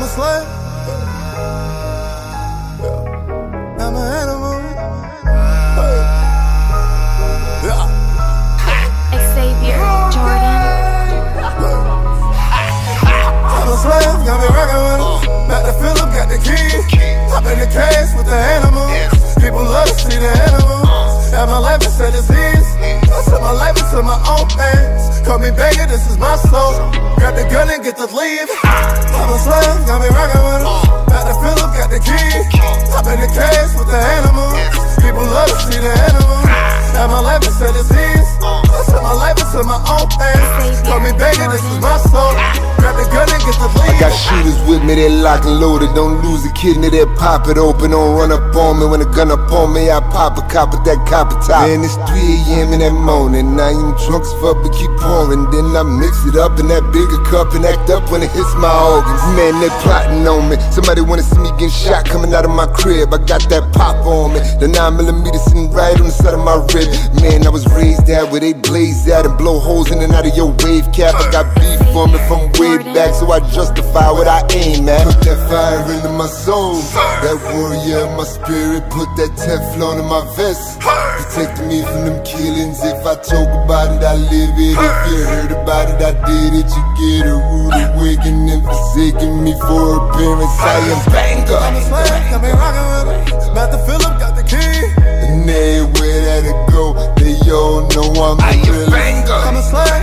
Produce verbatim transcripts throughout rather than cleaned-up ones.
a slave. I'm an animal. Xavier Jordan. I'm a slave, got me rockin' with him. Back to Phillip, got the key. Hop in the cage with the animals. People love to see the animals. Have my life instead of disease. I set my life into my own hands. Call me beggar, this is my soul. Grab the gun and get to leave. I'm a slave, got me rockin' with him. Back to Phillip, got the key. Hop in the cage with the animals. People love to see the animals. Have my life instead of disease. I set my life into my own hands. Call me beggar, this is my soul. Grab the gun and get to leave. I got shooters with me, they lock and loaded. Don't lose a kidney, they pop it open. Don't run up on me when a gun up on me. I pop a cop with that copper top. Man, it's three A M in that morning. I ain't drunk as fuck, but keep pouring. Then I mix it up in that bigger cup and act up when it hits my organs. Man, they plotting on me. Somebody wanna see me getting shot coming out of my crib. I got that pop on me. The nine millimeter sitting right on the side of my rib. Man, I was raised out where they blaze out and blow holes in and out of your wave cap. I got beef for me from way back, so I justify what I aim at. Put that fire into my soul, that warrior in my spirit. Put that Teflon in my vest, protecting me from them killings. If I talk about it, I live it. If you heard about it, I did it. You get a rude awakening, forsaking me for appearance. I am banger. I'm a slave, got me rockin' with him. Back to Phillip, got the key. And everywhere that it go, they all know I'm a real banger. I'm a slave,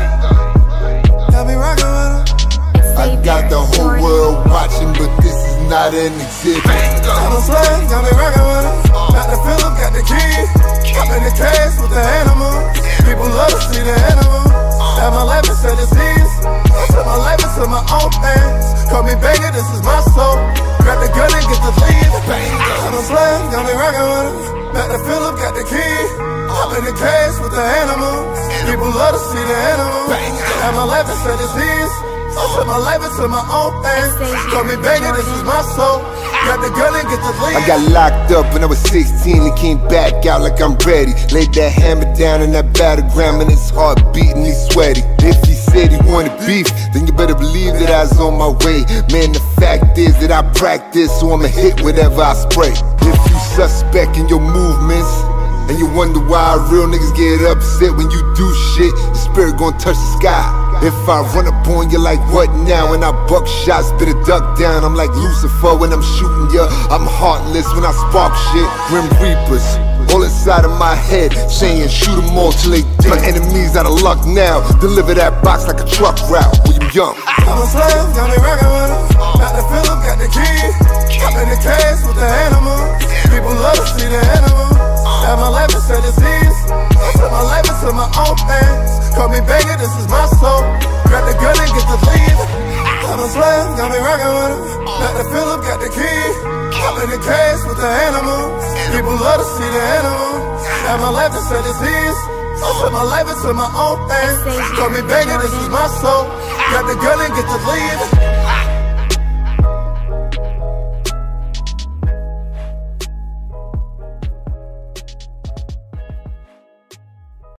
got me rockin' with him. I got the whole world watching, but this is not an exhibit. I'm a slave, got me rockin' with him. Back to Phillip, got the key. Hop in the cage with the animals. People love to see the animals. Have my life instead of disease. I set my life into my own hands. Call me beggar, this is my soul. Grab the gun and get to leave. I'm a slave, got me rockin' with him. Back to Phillip, got the key. Hop in the cage with the animals. People love to see the animals. Have my life instead of disease. I set my life into my own hands. Call me beggar, this is my soul. Grab the gun and get to leave. I got locked up when I was sixteen and came back out like I'm ready. Laid that hammer down in that battleground and his heart beating, he's sweaty. If he said he wanted beef, then you better believe that I was on my way. Man, the fact is that I practice, so I'ma hit whatever I spray. If you suspect in your movements, and you wonder why real niggas get upset when you do shit, your spirit gon' touch the sky. If I run up on you like what now? When I buck shots, spit a duck down. I'm like Lucifer when I'm shooting ya. I'm heartless when I spark shit. Grim Reapers all inside of my head, saying shoot them all till they dead. My enemies out of luck now. Deliver that box like a truck route. William Young. I'm a slave, got me rockin' with him. Back to Phillip, got the key. Hop in the cage with the animals. People love to see the animals. Have my life instead of disease. I set my life into my own hands. Call me beggar, this is my soul. Grab the gun and get to leave. I'm a slave, got me rockin' with him. Back to Phillip, got the key. Hop in the cage with the animals. People love to see the animals. Have my life instead of disease. I set my life into my own hands. Call me beggar, this is my soul. Grab the gun and get to leave.